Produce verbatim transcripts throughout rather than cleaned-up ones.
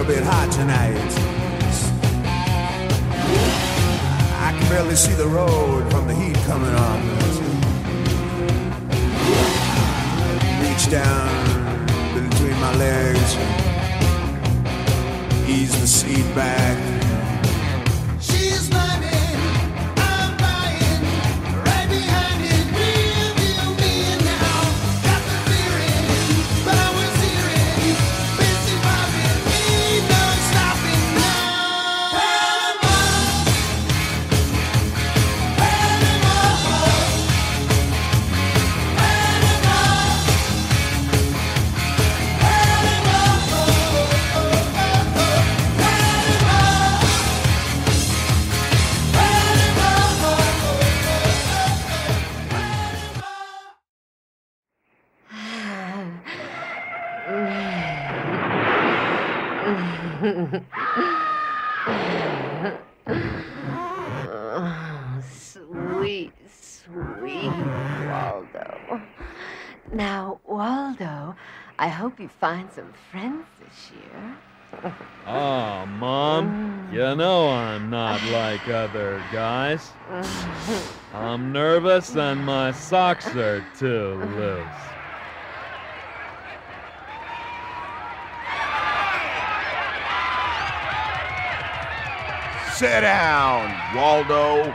little bit hot tonight. I can barely see the road from the heat coming on. Reach down between my legs, ease the seat back. She's climbing, I'm flying, right behind it, real deal me now. Got the feeling, but I was hearing, busy bobbing, ain't no stopping now. Oh, sweet, sweet Waldo. Now, Waldo, I hope you find some friends this year. Oh, Mom, you know I'm not like other guys. I'm nervous and my socks are too loose. Sit down, Waldo.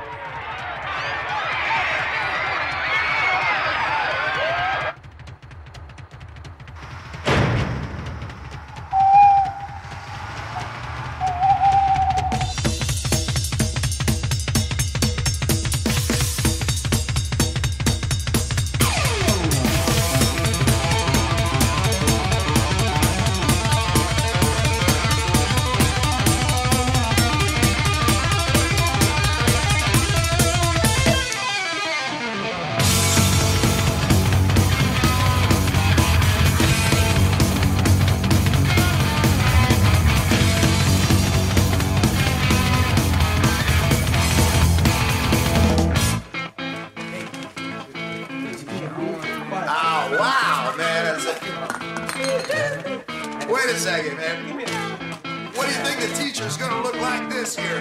Wait a second, man. What do you think the teacher's gonna look like this year?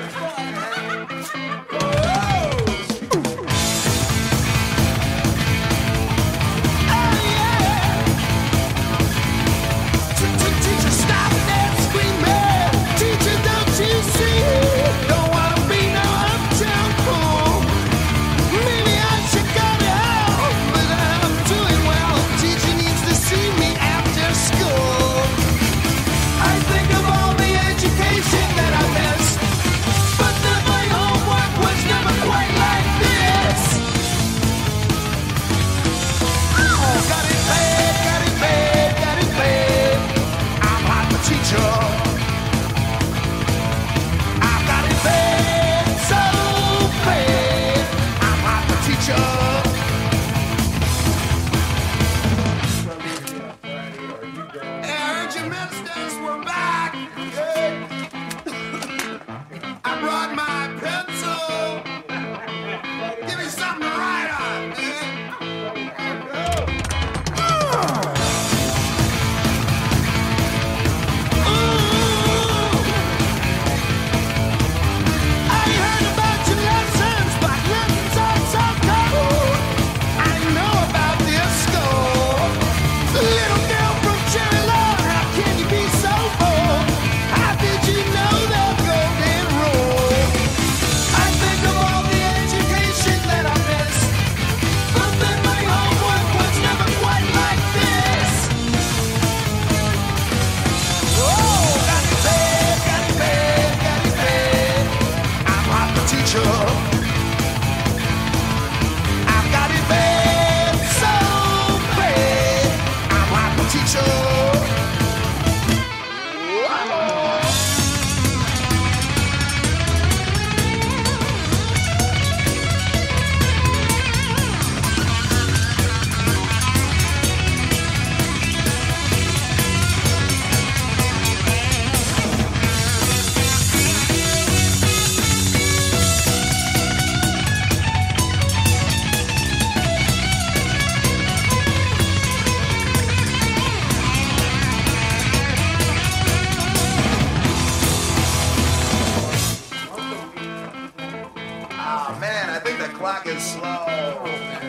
Ah, man, I think the clock is slow.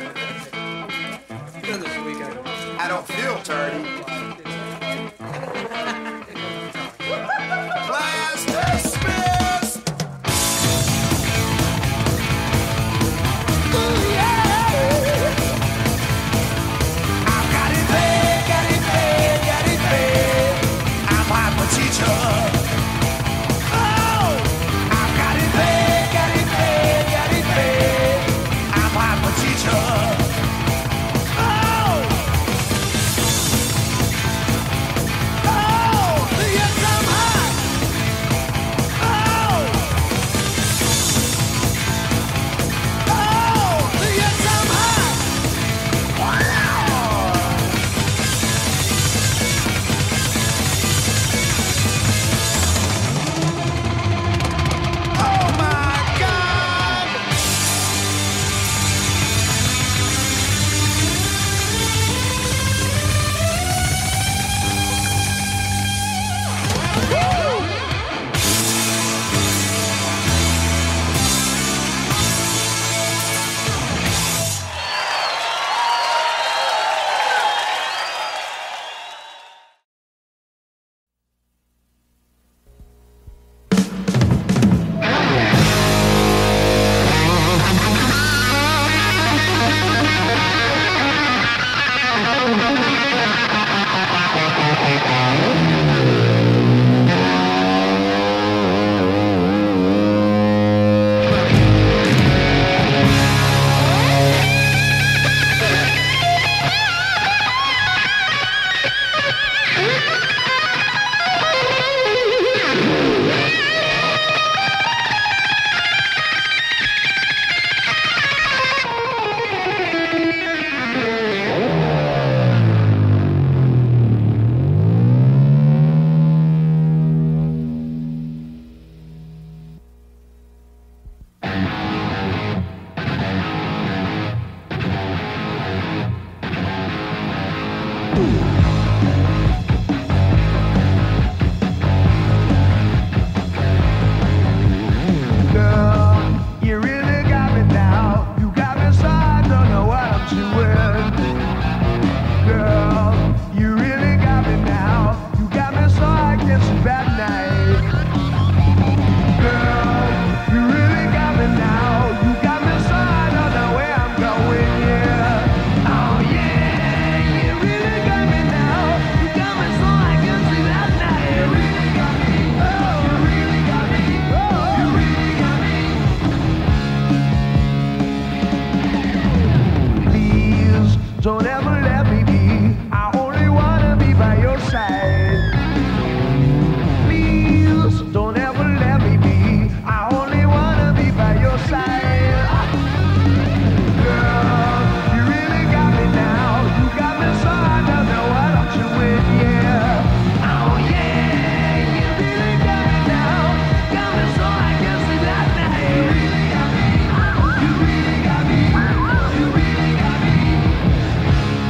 I don't feel dirty. Class dismissed! Ooh, yeah! I've got it bad, got it bad, got it bad. I'm hyper teacher. Oh! I've got it bad, got it bad, got it bad. I'm hyper teacher. Oh! Oh! Yes, I'm hot. Oh! Oh! Yes, I'm hot. Wow! Oh my God! Girl, you really got me now. You got me so I don't know what I'm doing. Girl, you really got me now. You got me so I can't sleep at night. Girl, you really got me now. You got me so I don't know where I'm going. Yeah. Oh yeah, you really got me now. You got me so I can't sleep at night. You really got me. Oh, you really got me. Oh, you really got me. Please don't ever let me be. I only wanna be by your side. Please don't ever let me be. I only wanna be by your side. Girl, you really got me now. You got me so I don't know what I'm doing. Yeah. Oh yeah, you really got me now. Got me so I can't sleep at night. You really got me. You really got me. You really got me.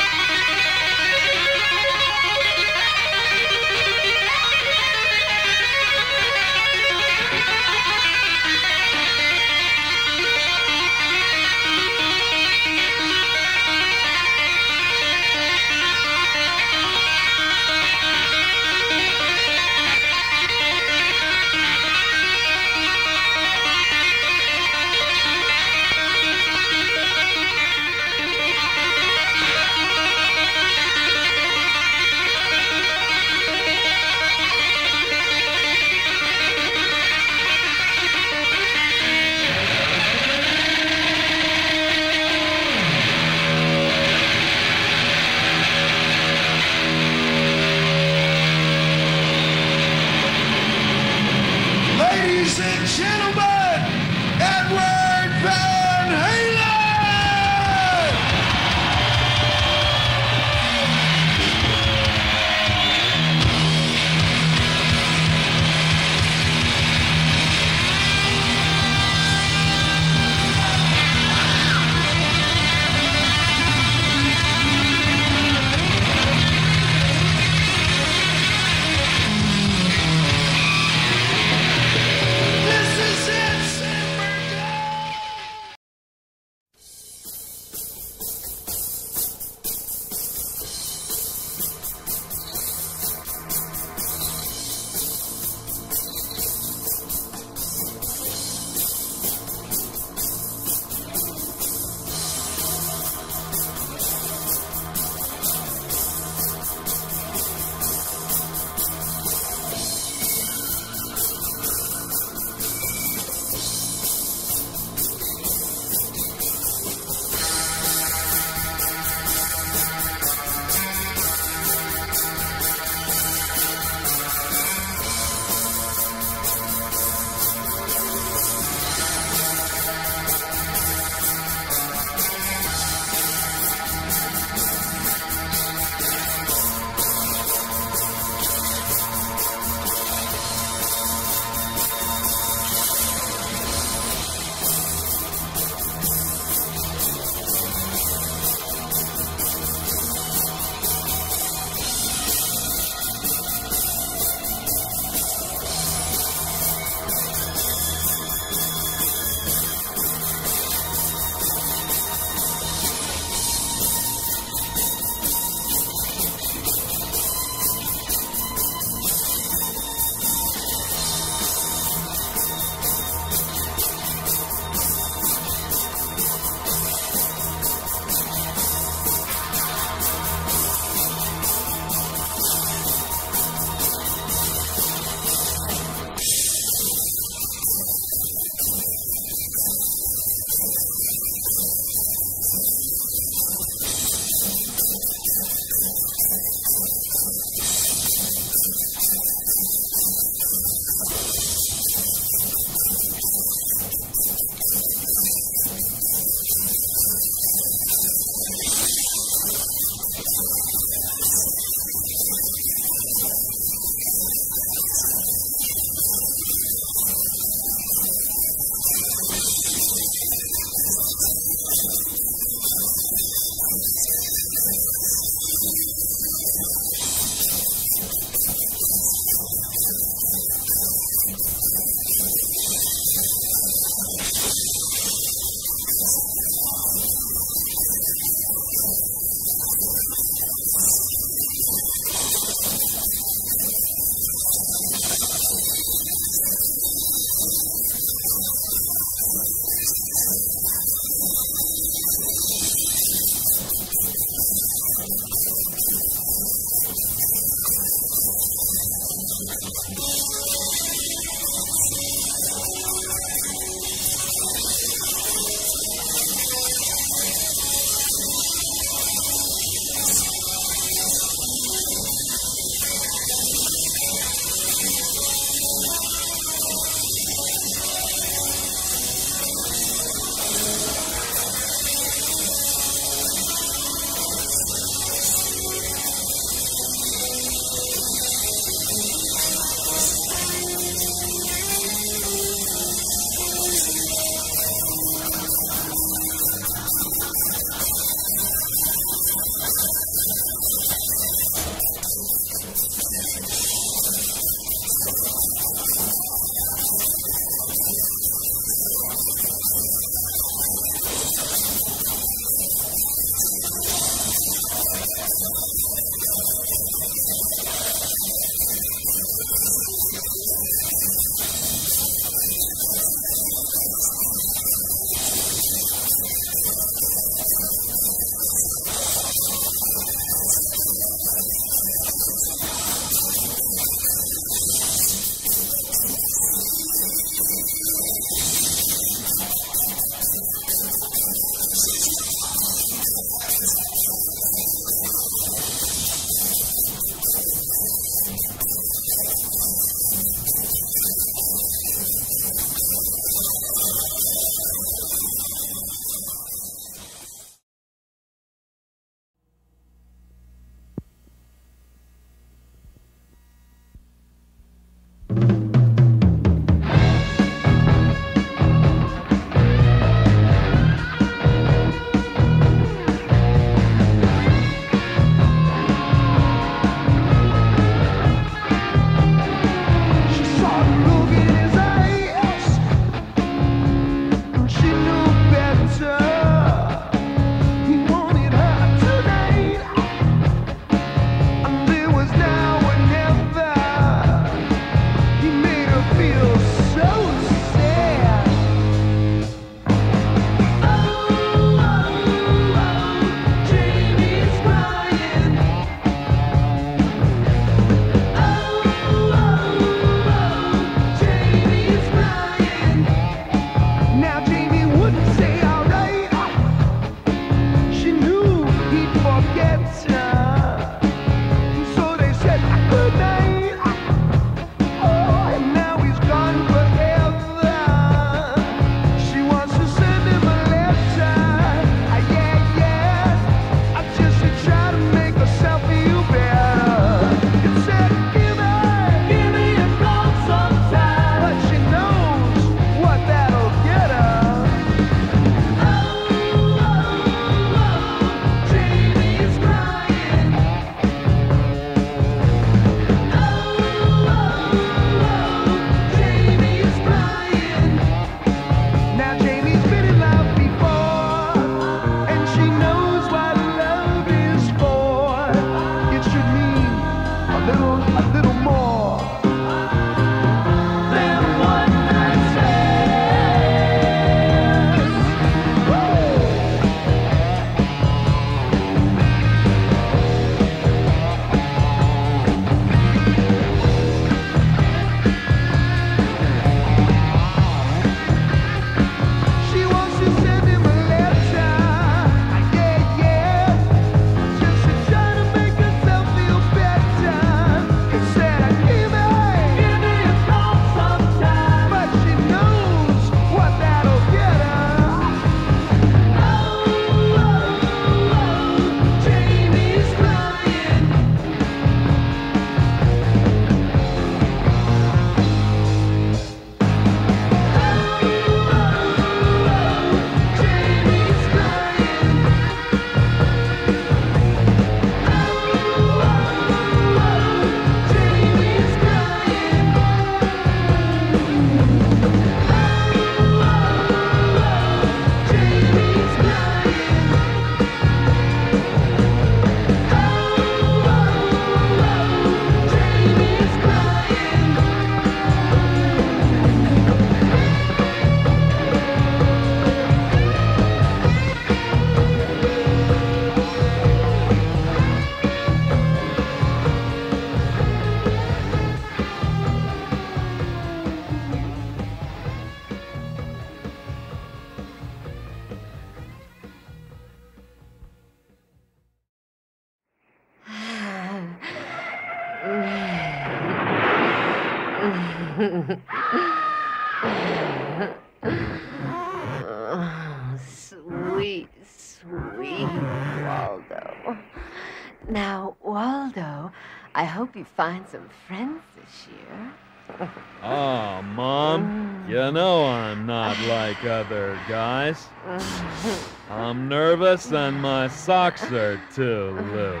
Oh, sweet, sweet Waldo. Now, Waldo, I hope you find some friends this year. Oh, Mom, you know I'm not like other guys. I'm nervous and my socks are too loose.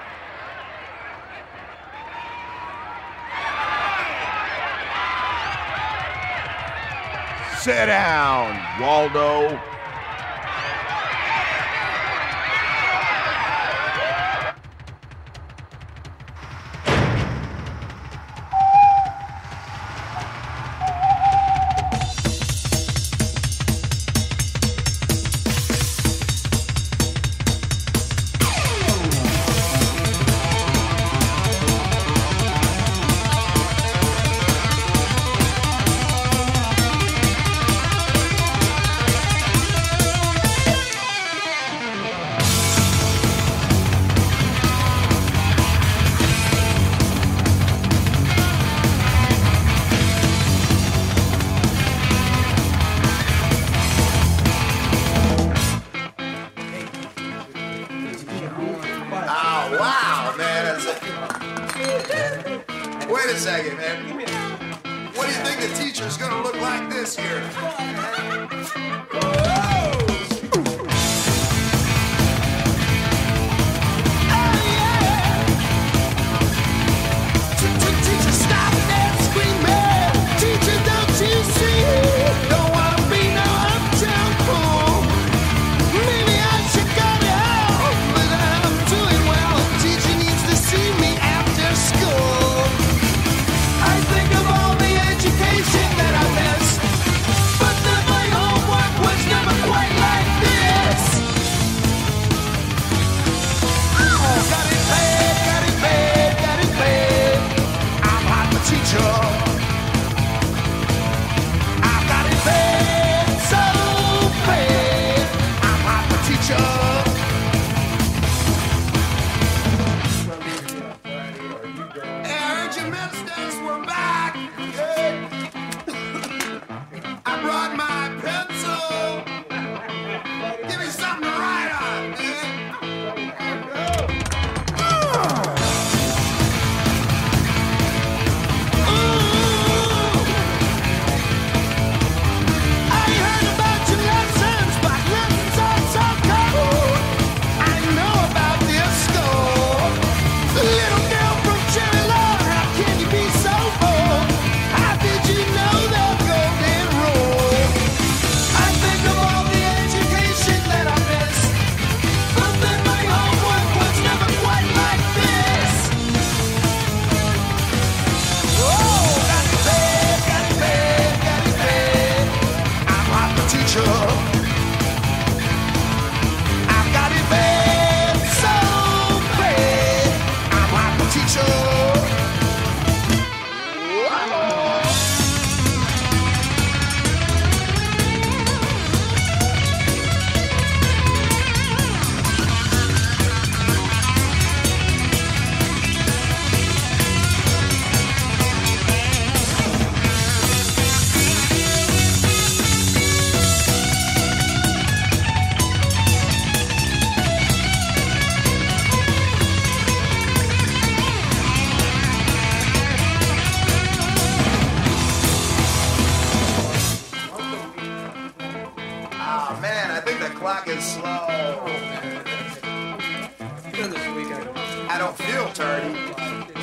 Sit down, Waldo. Oh, wow, man. That's- Wait a second, man. What do you think the teacher's gonna look like this year? Teacher, stop that screaming. Teacher, don't you see? Don't wanna be no uptown fool. Maybe I should go to hell, but I'm doing well. Teacher needs to see me after school. I think of all the education that I missed, but then my homework was never quite like this. Oh, got it bad, got it bad, got it bad. I'm not the teacher. I got it bad, so bad. I'm not the teacher. Hey, I heard your ministers were back. I brought my pencil. Give me something to write on, man. I heard about your lessons, but lessons are so cold. I know about this school. Little girl from Cherry Lawn, how can you be so bold? How did you know the golden rule? I think of all the education that I missed, but then my homework was never quite like this. Oh, got it bad, got it bad, got it bad. I'm not the teacher. I've got it bad, so bad. I'm not the teacher. Oh, man, I think the clock is slow. I don't feel dirty.